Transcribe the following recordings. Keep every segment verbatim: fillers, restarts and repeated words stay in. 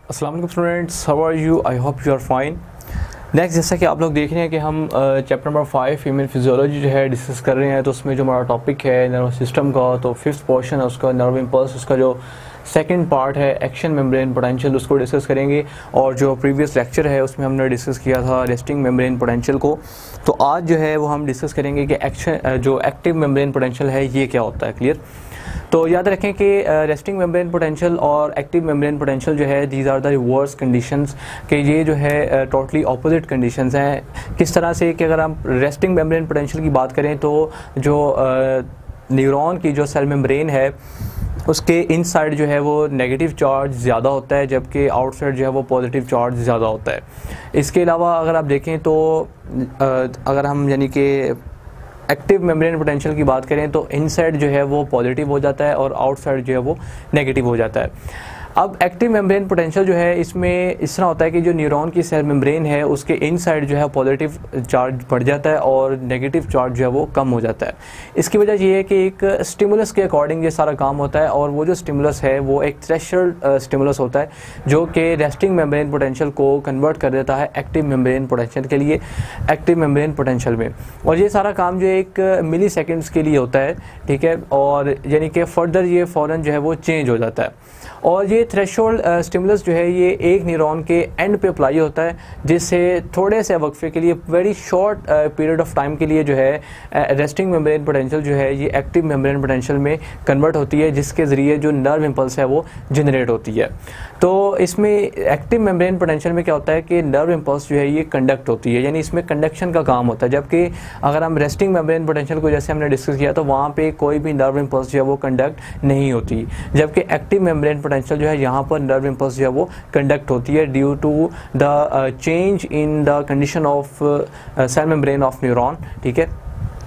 अस्सलाम वालेकुम students, how are you? I hope you are fine. Next, जैसा कि आप लोग देख रहे हैं कि हम chapter number five human physiology जो है डिस्कस कर रहे हैं। तो उसमें जो हमारा टॉपिक है नर्वस सिस्टम का, तो फिफ्थ पोर्शन है उसका नर्व इम्पल्स, उसका जो सेकंड पार्ट है एक्शन मेम्ब्रेन पोटेंशियल, उसको डिस्कस करेंगे। और जो प्रीवियस लेक्चर है उसमें हमने डिस्कस किया था रेस्टिंग मेम्ब्रेन पोटेंशियल को। तो आज जो है वो हम डिस्कस करेंगे कि एक्शन जो एक्टिव मेम्ब्रेन पोटेंशियल है ये क्या होता है। क्लियर? तो याद रखें कि रेस्टिंग मेम्ब्रेन पोटेंशियल और एक्टिव मेम्ब्रेन पोटेंशियल जो है these are the reverse conditions, कि ये जो है टोटली ऑपोजिट कंडीशंस हैं। किस तरह से कि अगर हम रेस्टिंग मेम्ब्रेन पोटेंशियल की बात करें तो जो न्यूरॉन की जो सेल मेम्ब्रेन है उसके इनसाइड जो है वो नेगेटिव चार्ज ज़्यादा होता है, जबकि आउटसाइड जो है वो पॉजिटिव चार्ज ज़्यादा होता है। इसके अलावा अगर आप देखें तो अगर हम यानी कि एक्टिव मेम्ब्रेन पोटेंशियल की बात करें तो इनसाइड जो है वो पॉजिटिव हो जाता है और आउटसाइड जो है वो नेगेटिव हो जाता है। अब एक्टिव मेम्ब्रेन पोटेंशियल जो है इसमें इस तरह होता है कि जो न्यूरॉन की सेल मेम्ब्रेन है उसके इनसाइड जो है पॉजिटिव चार्ज बढ़ जाता है और नेगेटिव चार्ज जो है वो कम हो जाता है। इसकी वजह ये है कि एक स्टिमुलस के अकॉर्डिंग ये सारा काम होता है, और वो जो स्टिमुलस है वो एक थ्रेशोल्ड स्टिमुलस होता है जो कि रेस्टिंग मेम्ब्रेन पोटेंशियल को कन्वर्ट कर देता है एक्टिव मेम्ब्रेन पोटेंशियल के लिए, एक्टिव मेम्ब्रेन पोटेंशियल में। और ये सारा काम जो एक मिली सेकेंड्स के लिए होता है, ठीक है, और यानी कि फर्दर ये फ़ौरन जो है वो चेंज हो जाता है। और ये थ्रेशोल्ड स्टिमुलस जो है ये एक न्यूरॉन के एंड पे अप्लाई होता है, जिससे थोड़े से वक्फे के लिए, very short period of time के लिए जो है रेस्टिंग मेम्ब्रेन पोटेंशियल जो है ये एक्टिव मेम्ब्रेन पोटेंशियल में कन्वर्ट होती है, जिसके ज़रिए जो नर्व इम्पल्स है वो जनरेट होती है। तो इसमें एक्टिव मेम्ब्रेन पोटेंशियल में क्या होता है कि नर्व इम्पल्स जो है ये कंडक्ट होती है, यानी इसमें कंडक्शन का काम होता है। जबकि अगर हम रेस्टिंग मेम्ब्रेन पोटेंशियल को जैसे हमने डिस्कस किया तो वहाँ पे कोई भी नर्व इम्पल्स जो है वो कंडक्ट नहीं होती, जबकि एक्टिव मेम्ब्रेन पोटेंशियल जो है यहाँ पर नर्व इम्पल्स जो है वो कंडक्ट होती है due to the change in the condition of cell membrane of neuron. ठीक है,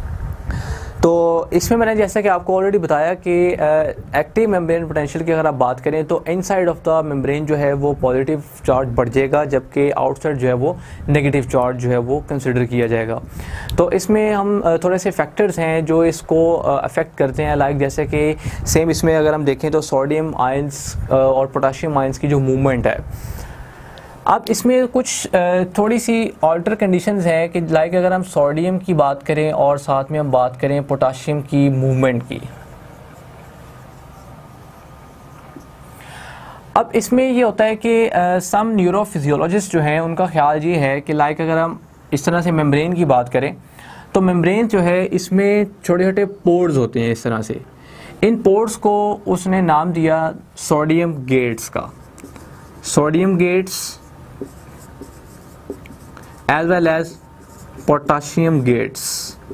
तो इसमें मैंने जैसा कि आपको ऑलरेडी बताया कि एक्टिव मेम्ब्रेन पोटेंशियल की अगर आप बात करें तो इनसाइड ऑफ द मेम्ब्रेन जो है वो पॉजिटिव चार्ज बढ़ जाएगा, जबकि आउटसाइड जो है वो नेगेटिव चार्ज जो है वो कंसिडर किया जाएगा। तो इसमें हम थोड़े से फैक्टर्स हैं जो इसको अफेक्ट करते हैं, लाइक जैसे कि सेम इसमें अगर हम देखें तो सोडियम आयंस और पोटाशियम आयंस की जो मूवमेंट है। अब इसमें कुछ थोड़ी सी ऑल्टर कंडीशंस हैं कि लाइक अगर हम सोडियम की बात करें और साथ में हम बात करें पोटाशियम की मूवमेंट की। अब इसमें ये होता है कि सम न्यूरोफिजियोलॉजिस्ट जो हैं उनका ख्याल ये है कि लाइक अगर हम इस तरह से मेम्ब्रेन की बात करें तो मेम्ब्रेन जो है इसमें छोटे छोटे पोर्स होते हैं इस तरह से। इन पोर्स को उसने नाम दिया सोडियम गेट्स का, sodium gates as well as potassium gates।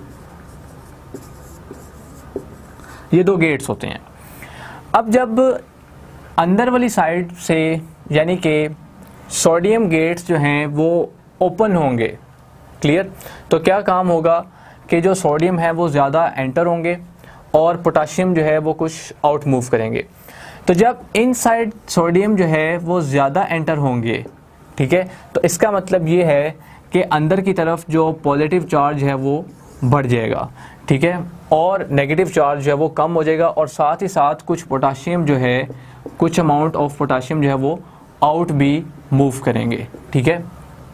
ये दो गेट्स होते हैं। अब जब अंदर वाली साइड से यानी कि सोडियम गेट्स जो हैं वो ओपन होंगे, क्लियर, तो क्या काम होगा कि जो सोडियम है वो ज़्यादा एंटर होंगे और पोटाशियम जो है वो कुछ आउट मूव करेंगे। तो जब इनसाइड सोडियम जो है वो ज़्यादा एंटर होंगे, ठीक है, तो इसका मतलब ये है कि अंदर की तरफ जो पॉजिटिव चार्ज है वो बढ़ जाएगा, ठीक है, और नेगेटिव चार्ज जो है वो कम हो जाएगा, और साथ ही साथ कुछ पोटाशियम जो है, कुछ अमाउंट ऑफ पोटाशियम जो है वो आउट भी मूव करेंगे। ठीक है,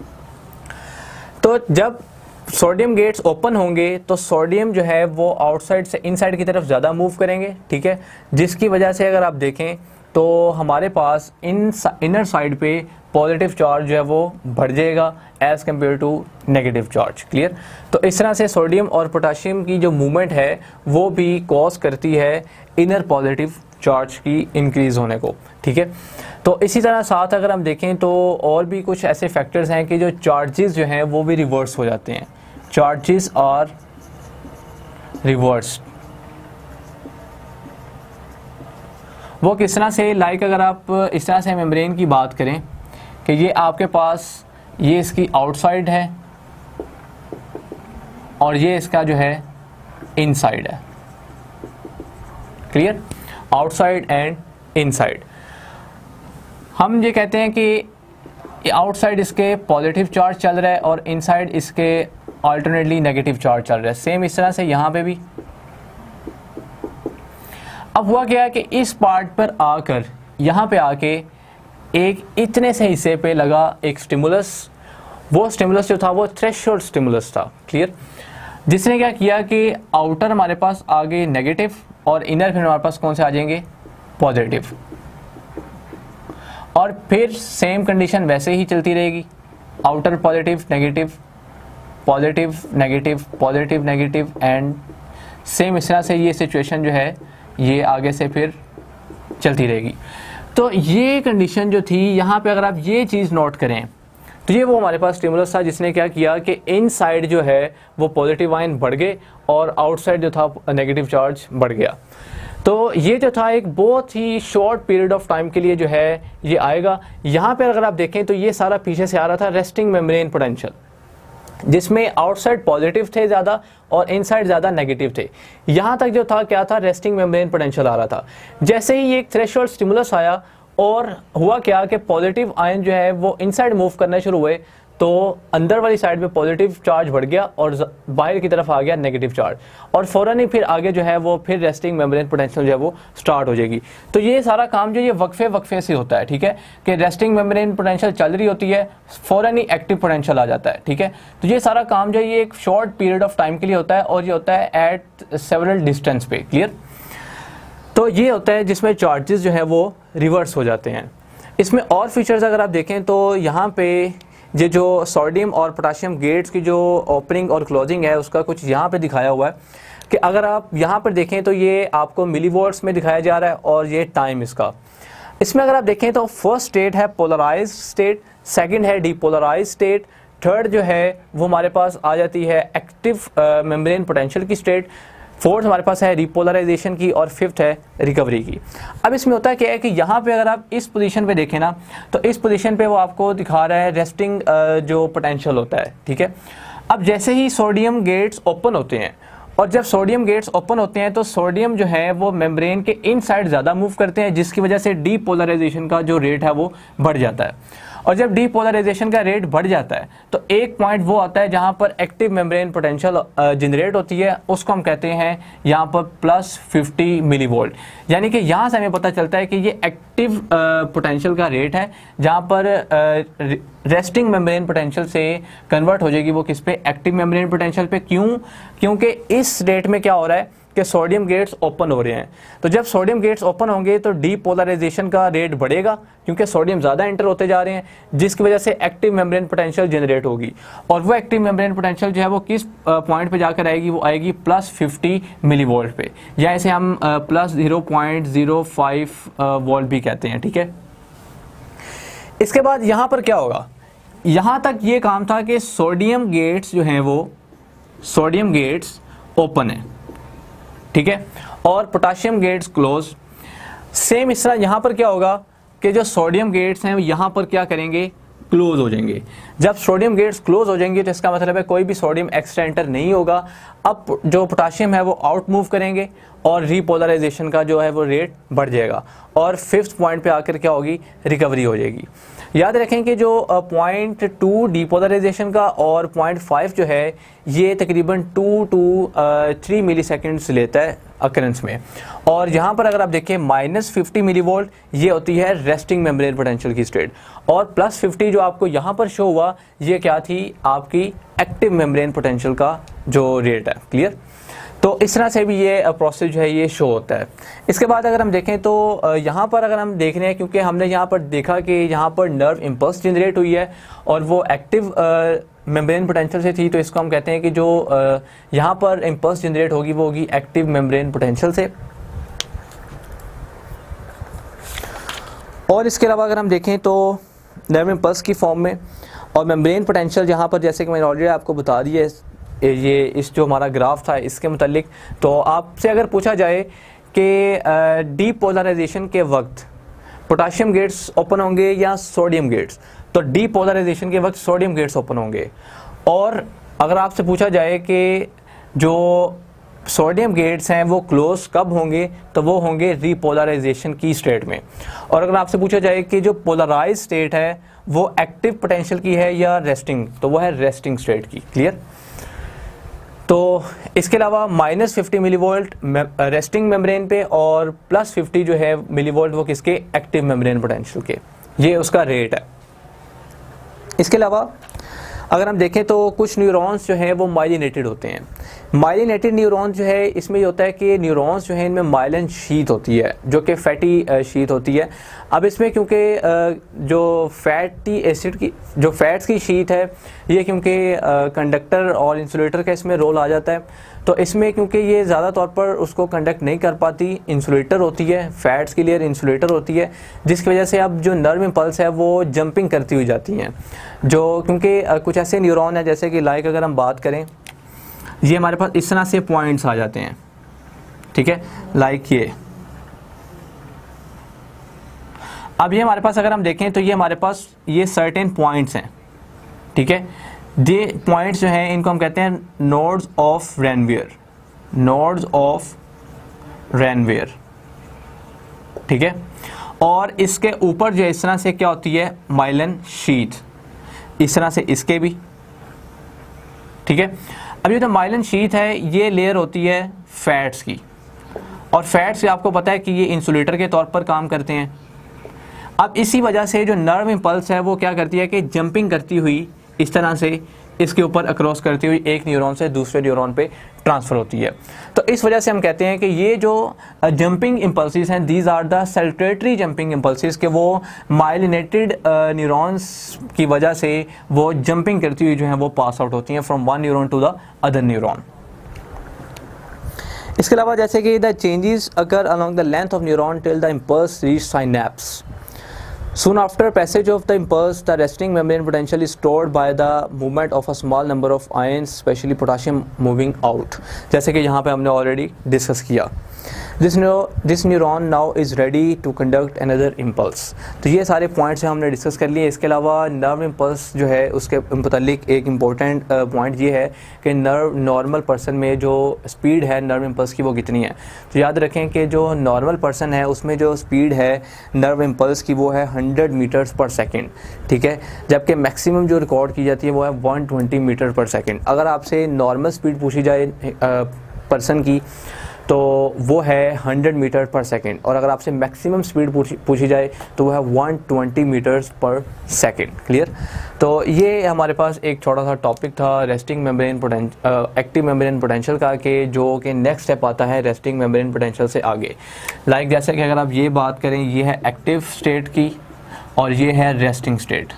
तो जब सोडियम गेट्स ओपन होंगे तो सोडियम जो है वो आउटसाइड से इनसाइड की तरफ ज़्यादा मूव करेंगे, ठीक है, जिसकी वजह से अगर आप देखें तो हमारे पास इन इनर साइड पे पॉजिटिव चार्ज जो है वो बढ़ जाएगा as compared to negative charge. Clear? तो इस तरह से सोडियम और पोटाशियम की जो मूवमेंट है वो भी कॉज करती है इनर पॉजिटिव चार्ज की इंक्रीज़ होने को। ठीक है, तो इसी तरह साथ अगर हम देखें तो और भी कुछ ऐसे फैक्टर्स हैं कि जो चार्जेस जो हैं वो भी रिवर्स हो जाते हैं। Charges are reverse. वो किस तरह से, लाइक अगर आप इस तरह से मेम्ब्रेन की बात करें कि ये आपके पास ये इसकी आउटसाइड है और ये इसका जो है इनसाइड है। क्लियर? Outside and inside. हम ये कहते हैं कि आउटसाइड इसके पॉजिटिव चार्ज चल रहा है और इनसाइड इसके अल्टरनेटली नेगेटिव चार्ज चल रहा है। सेम इस तरह से यहाँ पे भी। अब हुआ क्या कि इस पार्ट पर आकर यहाँ पे आके एक इतने से हिस्से पे लगा एक स्टिमुलस, वो स्टिमुलस जो था वो थ्रेशोल्ड स्टिमुलस था, क्लियर, जिसने क्या किया कि आउटर हमारे पास आगे नेगेटिव और इनर फिर हमारे पास कौन से आ जाएंगे, पॉजिटिव, और फिर सेम कंडीशन वैसे ही चलती रहेगी, outer positive negative positive negative positive negative and same इस तरह से ये सिचुएशन जो है ये आगे से फिर चलती रहेगी। तो ये कंडीशन जो थी यहाँ पे अगर आप ये चीज़ नोट करें तो ये वो हमारे पास स्टिमुलस था जिसने क्या किया कि इनसाइड जो है वो पॉजिटिव आयन बढ़ गए और आउटसाइड जो था नेगेटिव चार्ज बढ़ गया। तो ये जो था एक बहुत ही शॉर्ट पीरियड ऑफ टाइम के लिए जो है ये आएगा। यहाँ पे अगर आप देखें तो ये सारा पीछे से आ रहा था रेस्टिंग मेम्ब्रेन पोटेंशियल, जिसमें आउटसाइड पॉजिटिव थे ज़्यादा और इनसाइड ज़्यादा नेगेटिव थे। यहाँ तक जो था क्या था, रेस्टिंग मेम्ब्रेन पोटेंशियल आ रहा था। जैसे ही एक थ्रेशोल्ड स्टिमुलस आया और हुआ क्या कि पॉजिटिव आयन जो है वो इनसाइड मूव करने शुरू हुए, तो अंदर वाली साइड पे पॉजिटिव चार्ज बढ़ गया और बाहर की तरफ आ गया नेगेटिव चार्ज, और फौरन ही फिर आगे जो है वो फिर रेस्टिंग मेम्ब्रेन पोटेंशियल जो है वो स्टार्ट हो जाएगी। तो ये सारा काम जो ये वक्फे वक्फे से होता है, ठीक है, कि रेस्टिंग मेम्ब्रेन पोटेंशियल चल रही होती है, फौरन ही एक्टिव पोटेंशियल आ जाता है, ठीक है। तो ये सारा काम जो है ये एक शॉर्ट पीरियड ऑफ टाइम के लिए होता है और ये होता है एट सेवरल डिस्टेंस पे, क्लियर। तो ये होता है जिसमें चार्जेस जो है वो रिवर्स हो जाते हैं। इसमें और फीचर्स अगर आप देखें तो यहाँ पे ये जो सोडियम और पोटाशियम गेट्स की जो ओपनिंग और क्लोजिंग है उसका कुछ यहाँ पे दिखाया हुआ है कि अगर आप यहाँ पर देखें तो ये आपको मिलीवोल्ट्स में दिखाया जा रहा है और ये टाइम इसका। इसमें अगर आप देखें तो फर्स्ट स्टेट है पोलराइज स्टेट, सेकंड है डीपोलराइज स्टेट, थर्ड जो है वो हमारे पास आ जाती है एक्टिव मेम्ब्रेन पोटेंशियल की स्टेट, फोर्थ हमारे पास है रिपोलराइजेशन की और फिफ्थ है रिकवरी की। अब इसमें होता है क्या है कि यहाँ पे अगर आप इस पोजीशन पे देखें ना तो इस पोजीशन पे वो आपको दिखा रहा है रेस्टिंग जो पोटेंशियल होता है, ठीक है। अब जैसे ही सोडियम गेट्स ओपन होते हैं और जब सोडियम गेट्स ओपन होते हैं तो सोडियम जो है वो मेम्ब्रेन के इनसाइड ज़्यादा मूव करते हैं, जिसकी वजह से डीपोलराइजेशन का जो रेट है वो बढ़ जाता है। और जब डीपोलराइजेशन का रेट बढ़ जाता है तो एक पॉइंट वो आता है जहां पर एक्टिव मेम्ब्रेन पोटेंशियल जनरेट होती है, उसको हम कहते हैं यहाँ पर प्लस फिफ्टी मिली वोल्ट। यानी कि यहाँ से हमें पता चलता है कि ये एक्टिव पोटेंशियल का रेट है, जहाँ पर रेस्टिंग मेम्ब्रेन पोटेंशियल से कन्वर्ट हो जाएगी वो किस पे, एक्टिव मेम्ब्रेन पोटेंशियल पे। क्यों? क्योंकि इस रेट में क्या हो रहा है कि सोडियम गेट्स ओपन हो रहे हैं। तो जब सोडियम गेट्स ओपन होंगे तो डीपोलराइजेशन का रेट बढ़ेगा क्योंकि सोडियम ज़्यादा एंटर होते जा रहे हैं, जिसकी वजह से एक्टिव मेम्ब्रेन पोटेंशियल जनरेट होगी। और वो एक्टिव मेम्ब्रेन पोटेंशियल जो है वो किस पॉइंट पे जाकर आएगी, वो आएगी प्लस फिफ्टी मिली वोल्ट पे, या इसे हम plus zero point zero five volt भी कहते हैं, ठीक है। इसके बाद यहाँ पर क्या होगा, यहाँ तक ये काम था कि सोडियम गेट्स जो हैं वो सोडियम गेट्स ओपन है, ठीक है, और पोटाशियम गेट्स क्लोज। सेम इस तरह यहाँ पर क्या होगा कि जो सोडियम गेट्स हैं यहाँ पर क्या करेंगे, क्लोज हो जाएंगे। जब सोडियम गेट्स क्लोज हो जाएंगे तो इसका मतलब है कोई भी सोडियम एक्स्ट्रा एंटर नहीं होगा। अब जो पोटाशियम है वो आउट मूव करेंगे और रीपोलराइजेशन का जो है वो रेट बढ़ जाएगा और फिफ्थ पॉइंट पे आकर क्या होगी, रिकवरी हो जाएगी। याद रखें कि जो पॉइंट टू डीपोलराइजेशन का और पॉइंट फाइव जो है ये तकरीबन two to three milliseconds लेता है अकरेंस में। और यहाँ पर अगर आप देखें माइनस फिफ्टी मिली वोल्ट ये होती है रेस्टिंग मेम्ब्रेन पोटेंशियल की स्टेट, और प्लस फिफ्टी जो आपको यहाँ पर शो हुआ ये क्या थी, आपकी एक्टिव मेम्ब्रेन पोटेंशियल का जो रेट है, क्लियर। तो इस तरह से भी ये प्रोसेस जो है ये शो होता है। इसके बाद अगर हम देखें तो यहाँ पर अगर हम देख रहे हैं, क्योंकि हमने यहाँ पर देखा कि यहाँ पर नर्व इम्पल्स जनरेट हुई है और वो एक्टिव मेम्ब्रेन पोटेंशियल से थी, तो इसको हम कहते हैं कि जो यहाँ पर इम्पल्स जनरेट होगी वो होगी एक्टिव मेम्ब्रेन पोटेंशियल से। और इसके अलावा अगर हम देखें तो नर्व इम्पल्स की फॉर्म में और मेम्ब्रेन पोटेंशियल जहाँ पर, जैसे कि मैंने ऑलरेडी आपको बता दिया ये इस जो हमारा ग्राफ था इसके मुतालिक, तो आपसे अगर पूछा जाए कि डीपोलराइजेशन के वक्त पोटाशियम गेट्स ओपन होंगे या सोडियम गेट्स, तो डीपोलराइजेशन के वक्त सोडियम गेट्स ओपन होंगे। और अगर आपसे पूछा जाए कि जो सोडियम गेट्स हैं वो क्लोज कब होंगे, तो वो होंगे रीपोलराइजेशन की स्टेट में। और अगर आपसे पूछा जाए कि जो पोलराइज स्टेट है वो एक्टिव पोटेंशियल की है या रेस्टिंग, तो वो है रेस्टिंग स्टेट की, क्लियर। तो इसके अलावा minus fifty millivolt resting membrane पे और प्लस फिफ्टी जो है मिली वोल्ट वो किसके, एक्टिव मेम्ब्रेन पोटेंशियल के, ये उसका रेट है। इसके अलावा अगर हम देखें तो कुछ न्यूरॉन्स जो हैं वो माइलिनेटेड होते हैं। माइलिनेटेड न्यूरॉन्स जो है इसमें ये होता है कि न्यूरॉन्स जो है इनमें माइलिन शीथ होती है जो कि फैटी शीथ होती है। अब इसमें क्योंकि जो फैटी एसिड की जो फैट्स की शीथ है ये क्योंकि कंडक्टर और इंसुलेटर का इसमें रोल आ जाता है, तो इसमें क्योंकि ये ज़्यादा तौर पर उसको कंडक्ट नहीं कर पाती, इंसुलेटर होती है, फैट्स की लेयर इंसुलेटर होती है, जिसकी वजह से अब जो नर्व इम्पल्स है वो जंपिंग करती हुई जाती हैं। जो क्योंकि कुछ ऐसे न्यूरॉन है जैसे कि लाइक अगर हम बात करें, ये हमारे पास इस तरह से पॉइंट्स आ जाते हैं, ठीक है, लाइक ये। अब ये हमारे पास अगर हम देखें तो ये हमारे पास ये सर्टेन पॉइंट्स हैं, ठीक है। ये पॉइंट्स जो हैं इनको हम कहते हैं nodes of Ranvier, nodes of Ranvier, ठीक है। और इसके ऊपर जो है इस तरह से क्या होती है माइलिन शीथ, इस तरह से इसके भी, ठीक है। अब ये जो माइलिन शीथ है ये लेयर होती है फैट्स की, और फैट्स आपको पता है कि ये इंसुलेटर के तौर पर काम करते हैं। अब इसी वजह से जो नर्व इम्पल्स है वो क्या करती है कि जंपिंग करती हुई इस तरह से इसके ऊपर अक्रॉस करती हुई एक न्यूरॉन से दूसरे न्यूरॉन पे ट्रांसफ़र होती है। तो इस वजह से हम कहते हैं कि ये जो जंपिंग इम्पल्सिस हैं these are the saltatory jumping impulses, के वो माइलिनेटेड न्यूरॉन्स की वजह से वो जंपिंग करती हुई जो है वो पास आउट होती हैं from one neuron to the other neuron. इसके अलावा जैसे कि the changes occur along the length of neuron till the impulse reach synapse. Soon after passage of the impulse, the resting membrane potential is stored by the movement of a small number of ions, especially potassium, moving out. जैसे कि यहाँ पे हमने already discuss किया। This neuro this neuron now is ready to conduct another impulse. तो ये सारे points हमने डिस्कस कर लिए। इसके अलावा नर्व इम्पल्स जो है उसके मुतालिक एक इम्पोर्टेंट पॉइंट ये है कि नर्व नॉर्मल पर्सन में जो स्पीड है नर्व इम्पल्स की वो कितनी है। तो याद रखें कि जो नॉर्मल पर्सन है उसमें जो स्पीड है नर्व इम्पल्स की वो है हंड्रेड मीटर्स पर सेकेंड, ठीक है, जबकि मैक्सिमम जो रिकॉर्ड की जाती है वो है one twenty metre per second. अगर आपसे नॉर्मल स्पीड पूछी जाए पर्सन की तो वो है हंड्रेड मीटर पर सेकेंड, और अगर आपसे मैक्सिमम स्पीड पूछी पूछी जाए तो वो है one twenty metres per second. Clear. तो ये हमारे पास एक छोटा सा टॉपिक था resting membrane potential, active membrane potential का, कि जो कि नेक्स्ट स्टेप आता है रेस्टिंग मेम्ब्रेन पोटेंशियल से आगे। लाइक जैसे कि अगर आप ये बात करें, ये है एक्टिव स्टेट की और ये है रेस्टिंग स्टेट,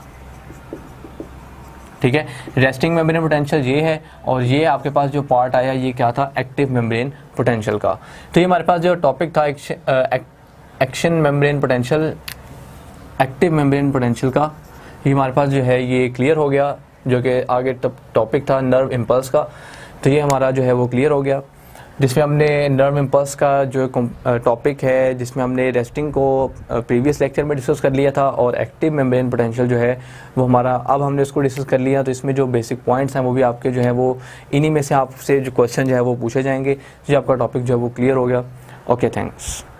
ठीक है। रेस्टिंग मेम्ब्रेन पोटेंशियल ये है और ये आपके पास जो पार्ट आया ये क्या था एक्टिव मेम्ब्रेन पोटेंशियल का। तो ये हमारे पास जो टॉपिक था action membrane potential, active membrane potential का, ये हमारे पास जो है ये क्लियर हो गया। जो कि आगे टॉपिक था नर्व इम्पल्स का, तो ये हमारा जो है वो क्लियर हो गया, जिसमें हमने नर्व इम्पल्स का जो टॉपिक है जिसमें हमने रेस्टिंग को प्रीवियस लेक्चर में डिस्कस कर लिया था, और एक्टिव मेम्ब्रेन पोटेंशियल जो है वो हमारा अब हमने उसको डिस्कस कर लिया। तो इसमें जो बेसिक पॉइंट्स हैं वो भी आपके जो है वो इन्हीं में से आपसे जो क्वेश्चन जो है वो पूछे जाएंगे। जो आपका टॉपिक जो है वो क्लियर हो गया। Okay, thanks.